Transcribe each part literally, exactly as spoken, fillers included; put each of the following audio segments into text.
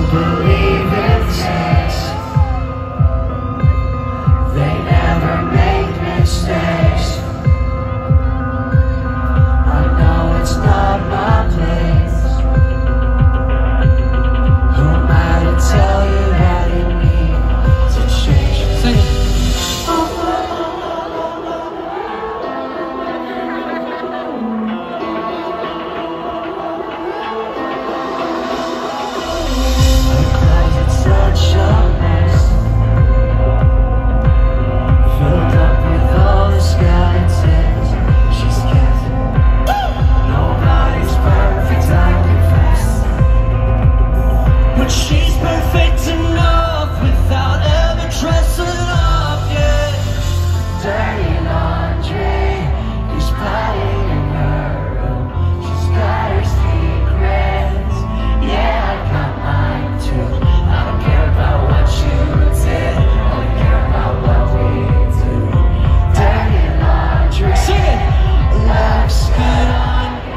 believe in chance. They never make mistakes. I know it's not my place. Who am I to tell you that you need to change? Sing it. She's perfect enough without ever dressing up, yeah. Dirty laundry is piling in her room. She's got her secrets, yeah, I got mine too. I don't care about what you did, only care about what we do. Dirty laundry, sing it. Looks good on you.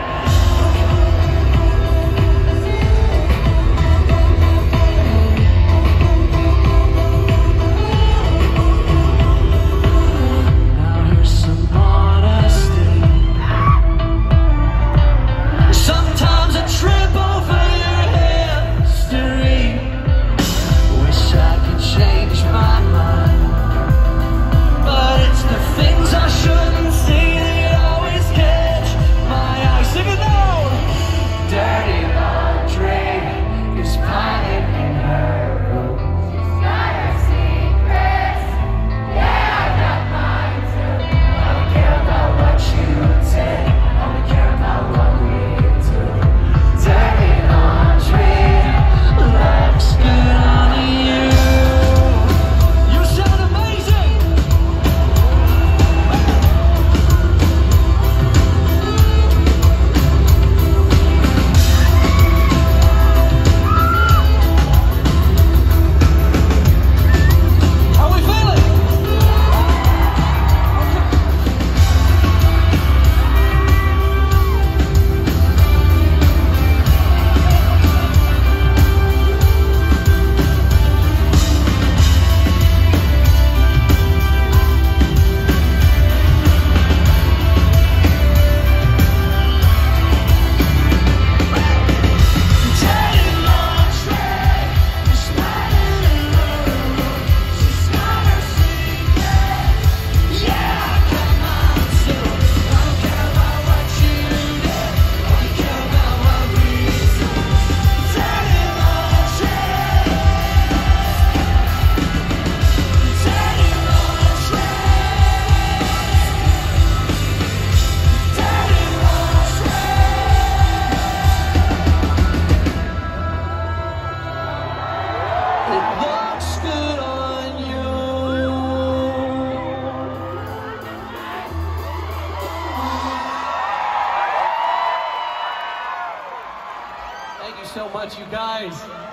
Thank you so much, you guys.